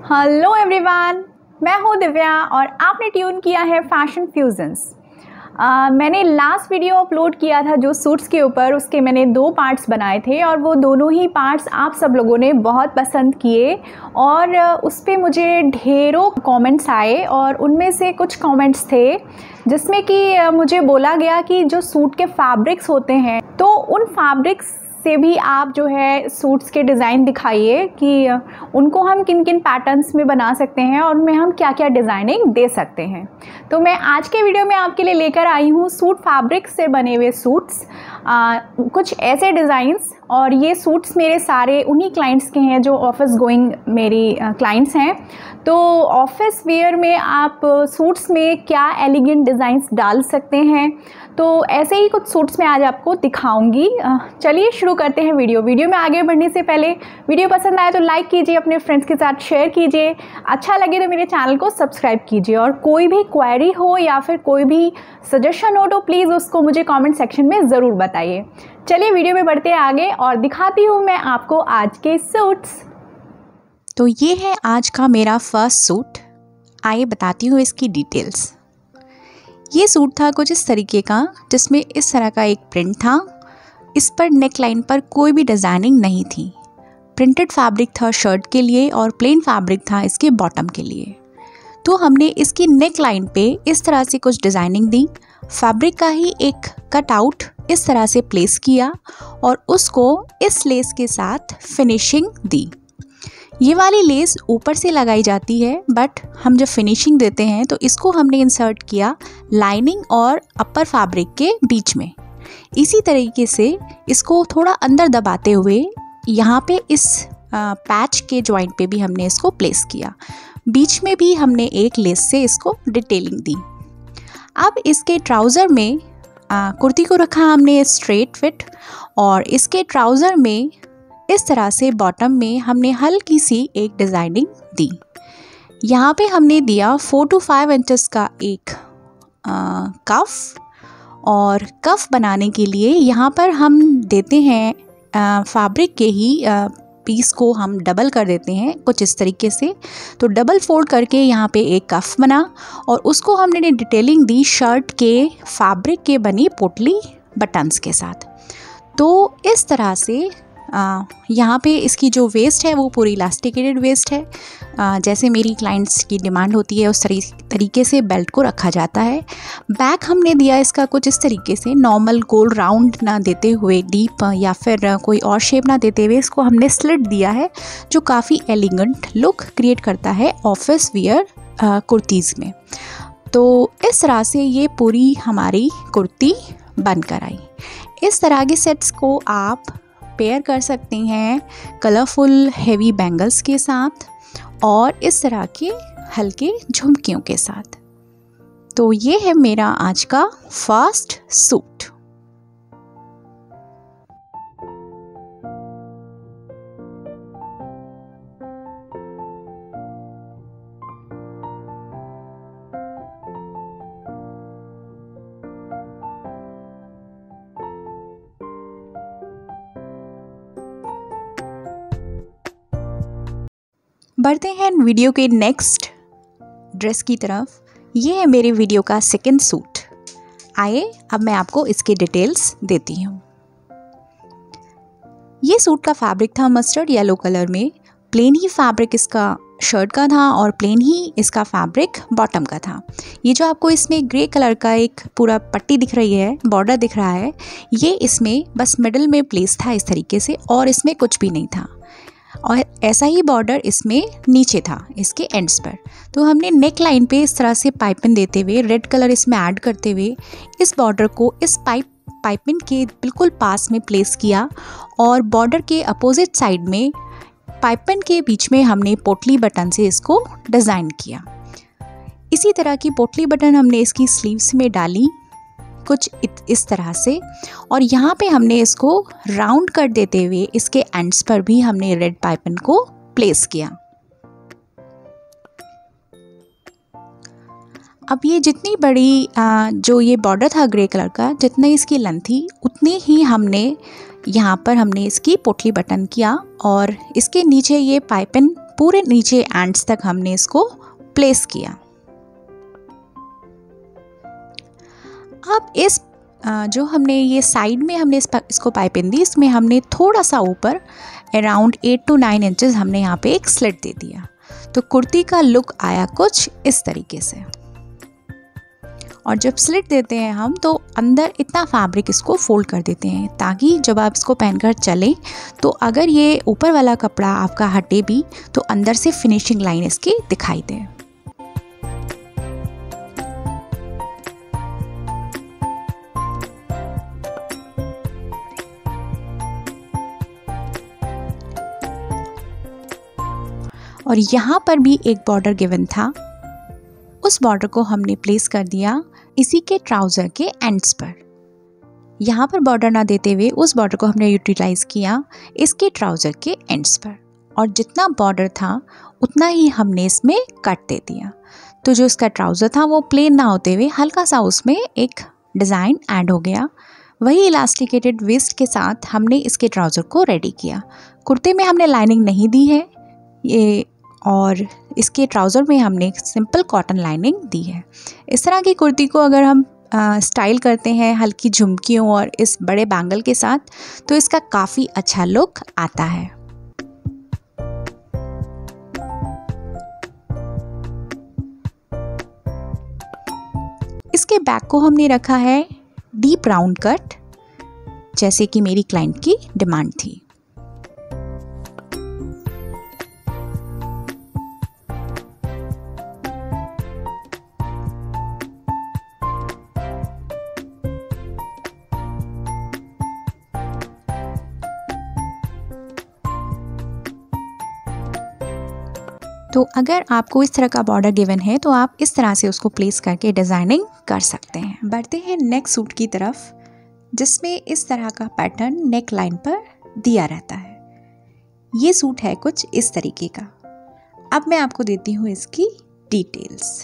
Hello everyone, मैं हूँ दिव्या और आपने ट्यून किया है फैशन फ्यूजन्स। मैंने लास्ट वीडियो अपलोड किया था जो सूट्स के ऊपर, उसके मैंने 2 पार्ट्स बनाए थे और वो दोनों ही पार्ट्स आप सब लोगों ने बहुत पसंद किए और उस पर मुझे ढेरों कमेंट्स आए और उनमें से कुछ कमेंट्स थे जिसमें कि मुझे बोला गया कि जो सूट के फैब्रिक्स होते हैं तो उन फैब्रिक्स से भी आप जो है सूट्स के डिज़ाइन दिखाइए कि उनको हम किन किन पैटर्न्स में बना सकते हैं और उनमें हम क्या क्या डिज़ाइनिंग दे सकते हैं। तो मैं आज के वीडियो में आपके लिए लेकर आई हूँ सूट फैब्रिक से बने हुए सूट्स, कुछ ऐसे डिज़ाइंस। और ये सूट्स मेरे सारे उन्हीं क्लाइंट्स के हैं जो ऑफिस गोइंग मेरी क्लाइंट्स हैं। तो ऑफिस वेयर में आप सूट्स में क्या एलिगेंट डिज़ाइंस डाल सकते हैं, तो ऐसे ही कुछ सूट्स मैं आज आपको दिखाऊंगी। चलिए शुरू करते हैं वीडियो में आगे बढ़ने से पहले वीडियो पसंद आए तो लाइक कीजिए, अपने फ्रेंड्स के साथ शेयर कीजिए, अच्छा लगे तो मेरे चैनल को सब्सक्राइब कीजिए और कोई भी क्वेरी हो या फिर कोई भी सजेशन हो तो प्लीज़ उसको मुझे कमेंट सेक्शन में ज़रूर बताइए। चलिए वीडियो में बढ़ते हैं आगे और दिखाती हूँ मैं आपको आज के सूट्स। तो ये है आज का मेरा फर्स्ट सूट। आइए बताती हूँ इसकी डिटेल्स। ये सूट था कुछ इस तरीके का जिसमें इस तरह का एक प्रिंट था। इस पर नेक लाइन पर कोई भी डिज़ाइनिंग नहीं थी। प्रिंटेड फैब्रिक था शर्ट के लिए और प्लेन फैब्रिक था इसके बॉटम के लिए। तो हमने इसकी नेक लाइन पे इस तरह से कुछ डिज़ाइनिंग दी, फैब्रिक का ही एक कट आउट इस तरह से प्लेस किया और उसको इस लेस के साथ फिनिशिंग दी। ये वाली लेस ऊपर से लगाई जाती है बट हम जब फिनिशिंग देते हैं तो इसको हमने इंसर्ट किया लाइनिंग और अपर फैब्रिक के बीच में। इसी तरीके से इसको थोड़ा अंदर दबाते हुए यहाँ पे इस पैच के जॉइंट पे भी हमने इसको प्लेस किया। बीच में भी हमने एक लेस से इसको डिटेलिंग दी। अब इसके ट्राउज़र में कुर्ती को रखा हमने स्ट्रेट फिट और इसके ट्राउज़र में इस तरह से बॉटम में हमने हल्की सी एक डिज़ाइनिंग दी। यहाँ पे हमने दिया 4 to 5 इंचेस का एक कफ और कफ बनाने के लिए यहाँ पर हम देते हैं फैब्रिक के ही पीस को हम डबल कर देते हैं कुछ इस तरीके से। तो डबल फोल्ड करके यहाँ पे एक कफ बना और उसको हमने डिटेलिंग दी शर्ट के फैब्रिक के बनी पोटली बटन्स के साथ। तो इस तरह से यहाँ पे इसकी जो वेस्ट है वो पूरी इलास्टिकेटेड वेस्ट है। जैसे मेरी क्लाइंट्स की डिमांड होती है उस तरीके से बेल्ट को रखा जाता है। बैक हमने दिया इसका कुछ इस तरीके से, नॉर्मल गोल राउंड ना देते हुए, डीप या फिर कोई और शेप ना देते हुए इसको हमने स्लिट दिया है जो काफ़ी एलिगेंट लुक क्रिएट करता है ऑफिस वियर कुर्तीज़ में। तो इस तरह से ये पूरी हमारी कुर्ती बनकर आई। इस तरह के सेट्स को आप पेयर कर सकते हैं कलरफुल हेवी बैंगल्स के साथ और इस तरह के हल्के झुमकियों के साथ। तो ये है मेरा आज का फर्स्ट सूट। बढ़ते हैं वीडियो के नेक्स्ट ड्रेस की तरफ। ये है मेरे वीडियो का सेकंड सूट। आइए अब मैं आपको इसके डिटेल्स देती हूँ। ये सूट का फैब्रिक था मस्टर्ड येलो कलर में। प्लेन ही फैब्रिक इसका शर्ट का था और प्लेन ही इसका फैब्रिक बॉटम का था। ये जो आपको इसमें ग्रे कलर का एक पूरा पट्टी दिख रही है, बॉर्डर दिख रहा है, ये इसमें बस मिडल में प्लेस था इस तरीके से और इसमें कुछ भी नहीं था। और ऐसा ही बॉर्डर इसमें नीचे था इसके एंड्स पर। तो हमने नेक लाइन पे इस तरह से पाइपिंग देते हुए रेड कलर इसमें ऐड करते हुए इस बॉर्डर को इस पाइपिंग के बिल्कुल पास में प्लेस किया और बॉर्डर के अपोजिट साइड में पाइपिंग के बीच में हमने पोटली बटन से इसको डिज़ाइन किया। इसी तरह की पोटली बटन हमने इसकी स्लीव्स में डाली कुछ इस तरह से और यहाँ पे हमने इसको राउंड कर देते हुए इसके एंड्स पर भी हमने रेड पाइपिंग को प्लेस किया। अब ये जितनी बड़ी जो ये बॉर्डर था ग्रे कलर का, जितनी इसकी लेंथ थी उतनी ही हमने यहाँ पर हमने इसकी पोटली बटन किया और इसके नीचे ये पाइपिन पूरे नीचे एंड्स तक हमने इसको प्लेस किया। अब इस जो हमने ये साइड में हमने इसको पाइपिन दी, इसमें हमने थोड़ा सा ऊपर अराउंड 8 to 9 इंचेस हमने यहाँ पे एक स्लिट दे दिया। तो कुर्ती का लुक आया कुछ इस तरीके से। और जब स्लिट देते हैं हम तो अंदर इतना फैब्रिक इसको फोल्ड कर देते हैं ताकि जब आप इसको पहनकर चलें तो अगर ये ऊपर वाला कपड़ा आपका हटे भी तो अंदर से फिनिशिंग लाइन इसकी दिखाई दे। और यहाँ पर भी एक बॉर्डर गिवन था, उस बॉर्डर को हमने प्लेस कर दिया इसी के ट्राउज़र के एंड्स पर। यहाँ पर बॉर्डर ना देते हुए उस बॉर्डर को हमने यूटिलाइज़ किया इसके ट्राउज़र के एंड्स पर, और जितना बॉर्डर था उतना ही हमने इसमें कट दे दिया। तो जो इसका ट्राउज़र था वो प्लेन ना होते हुए हल्का सा उसमें एक डिज़ाइन ऐड हो गया। वही इलास्टिकेटेड वेस्ट के साथ हमने इसके ट्राउज़र को रेडी किया। कुर्ते में हमने लाइनिंग नहीं दी है ये, और इसके ट्राउज़र में हमने सिंपल कॉटन लाइनिंग दी है। इस तरह की कुर्ती को अगर हम स्टाइल करते हैं हल्की झुमकियों और इस बड़े बैंगल के साथ तो इसका काफ़ी अच्छा लुक आता है। इसके बैक को हमने रखा है डीप राउंड कट, जैसे कि मेरी क्लाइंट की डिमांड थी। तो अगर आपको इस तरह का बॉर्डर गिवन है तो आप इस तरह से उसको प्लेस करके डिज़ाइनिंग कर सकते हैं। बढ़ते हैं नेक सूट की तरफ, जिसमें इस तरह का पैटर्न नेक लाइन पर दिया रहता है। ये सूट है कुछ इस तरीके का। अब मैं आपको देती हूँ इसकी डिटेल्स।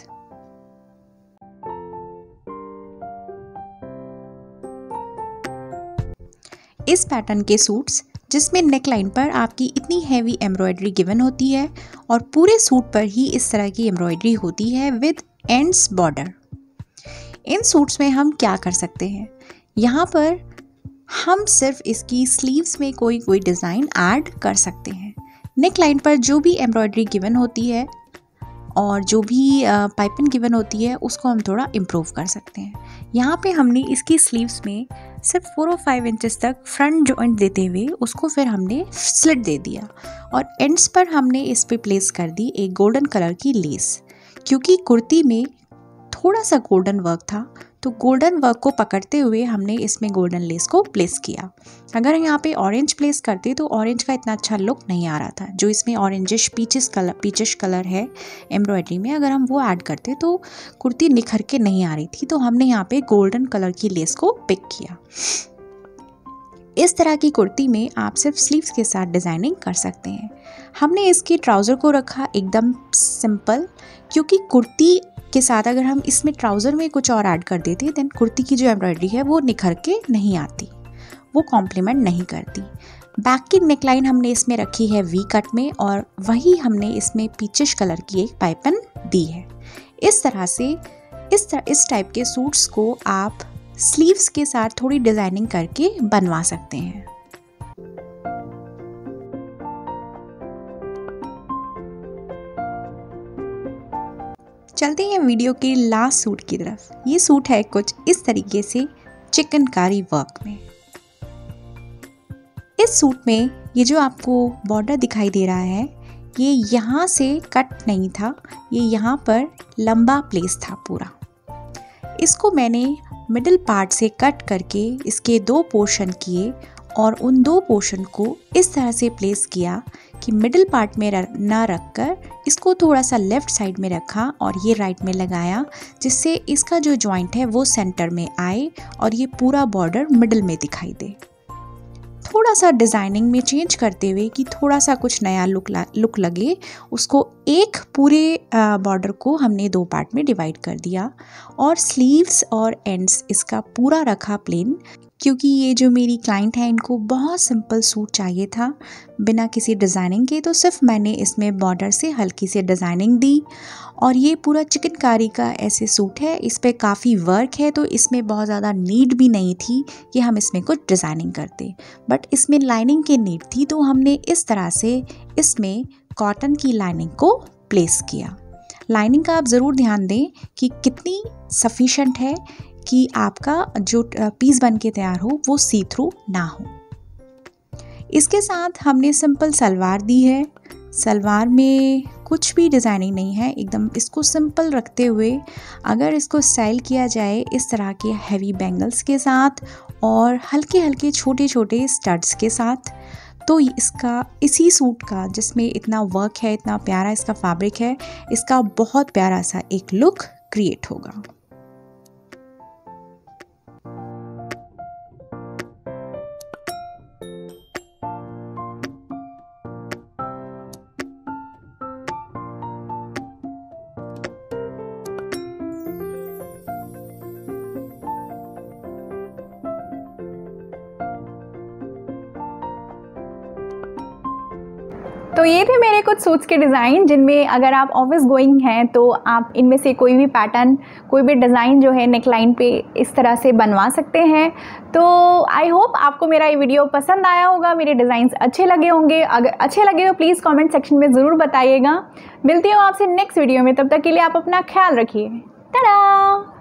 इस पैटर्न के सूट्स जिसमें नेक लाइन पर आपकी इतनी हैवी एम्ब्रॉयडरी गिवन होती है और पूरे सूट पर ही इस तरह की एम्ब्रॉयडरी होती है विद एंड्स बॉर्डर। इन सूट्स में हम क्या कर सकते हैं, यहाँ पर हम सिर्फ इसकी स्लीव्स में कोई डिज़ाइन ऐड कर सकते हैं। नेक लाइन पर जो भी एम्ब्रॉयडरी गिवन होती है और जो भी पाइपिंग गिवन होती है उसको हम थोड़ा इम्प्रूव कर सकते हैं। यहाँ पे हमने इसकी स्लीव्स में सिर्फ 4 और 5 इंचेस तक फ्रंट जॉइंट देते हुए उसको फिर हमने स्लिट दे दिया और एंड्स पर हमने इस पे प्लेस कर दी एक गोल्डन कलर की लेस। क्योंकि कुर्ती में थोड़ा सा गोल्डन वर्क था तो गोल्डन वर्क को पकड़ते हुए हमने इसमें गोल्डन लेस को प्लेस किया। अगर यहाँ पे ऑरेंज प्लेस करते तो ऑरेंज का इतना अच्छा लुक नहीं आ रहा था। जो इसमें ऑरेंजिश पीचिश कलर है एम्ब्रॉयडरी में, अगर हम वो ऐड करते तो कुर्ती निखर के नहीं आ रही थी। तो हमने यहाँ पे गोल्डन कलर की लेस को पिक किया। इस तरह की कुर्ती में आप सिर्फ स्लीव्स के साथ डिज़ाइनिंग कर सकते हैं। हमने इसके ट्राउज़र को रखा एकदम सिंपल, क्योंकि कुर्ती के साथ अगर हम इसमें ट्राउज़र में कुछ और ऐड कर देते देन कुर्ती की जो एम्ब्रॉयडरी है वो निखर के नहीं आती, वो कॉम्प्लीमेंट नहीं करती। बैक की नेकलाइन हमने इसमें रखी है वी कट में और वही हमने इसमें पीचिश कलर की एक पाइपिन दी है। इस तरह से इस टाइप के सूट्स को आप स्लीव्स के साथ थोड़ी डिज़ाइनिंग करके बनवा सकते हैं। चलते हैं वीडियो के लास्ट सूट की तरफ। ये सूट है कुछ इस तरीके से चिकनकारी वर्क में। इस सूट में ये जो आपको बॉर्डर दिखाई दे रहा है ये यहाँ से कट नहीं था, ये यहाँ पर लंबा प्लेस था पूरा। इसको मैंने मिडिल पार्ट से कट करके इसके 2 पोर्शन किए और उन 2 पोर्शन को इस तरह से प्लेस किया कि मिडिल पार्ट में ना रखकर इसको थोड़ा सा लेफ़्ट साइड में रखा और ये राइट में लगाया, जिससे इसका जो जॉइंट है वो सेंटर में आए और ये पूरा बॉर्डर मिडिल में दिखाई दे। थोड़ा सा डिज़ाइनिंग में चेंज करते हुए कि थोड़ा सा कुछ नया लुक लगे, उसको एक पूरे बॉर्डर को हमने 2 पार्ट में डिवाइड कर दिया और स्लीव्स और एंड्स इसका पूरा रखा प्लेन, क्योंकि ये जो मेरी क्लाइंट है इनको बहुत सिंपल सूट चाहिए था बिना किसी डिज़ाइनिंग के। तो सिर्फ मैंने इसमें बॉर्डर से हल्की सी डिज़ाइनिंग दी और ये पूरा चिकनकारी का ऐसे सूट है, इस पर काफ़ी वर्क है, तो इसमें बहुत ज़्यादा नीड भी नहीं थी कि हम इसमें कुछ डिज़ाइनिंग करते, बट इसमें लाइनिंग की नीड थी, तो हमने इस तरह से इसमें कॉटन की लाइनिंग को प्लेस किया। लाइनिंग का आप ज़रूर ध्यान दें कि कितनी सफिशेंट है कि आपका जो पीस बन के तैयार हो वो सी थ्रू ना हो। इसके साथ हमने सिंपल सलवार दी है। सलवार में कुछ भी डिज़ाइनिंग नहीं है, एकदम इसको सिंपल रखते हुए अगर इसको स्टाइल किया जाए इस तरह के हैवी बैंगल्स के साथ और हल्के हल्के छोटे छोटे स्टड्स के साथ, तो इसका इसी सूट का जिसमें इतना वर्क है, इतना प्यारा इसका फैब्रिक है, इसका बहुत प्यारा सा एक लुक क्रिएट होगा। तो ये थे मेरे कुछ सूट्स के डिज़ाइन, जिनमें अगर आप ऑफिस गोइंग हैं तो आप इनमें से कोई भी पैटर्न, कोई भी डिज़ाइन जो है नेकलाइन पे इस तरह से बनवा सकते हैं। तो आई होप आपको मेरा ये वीडियो पसंद आया होगा, मेरे डिज़ाइंस अच्छे लगे होंगे। अगर अच्छे लगे तो प्लीज़ कमेंट सेक्शन में ज़रूर बताइएगा। मिलती हूँ आपसे नेक्स्ट वीडियो में, तब तक के लिए आप अपना ख्याल रखिए। टाटा।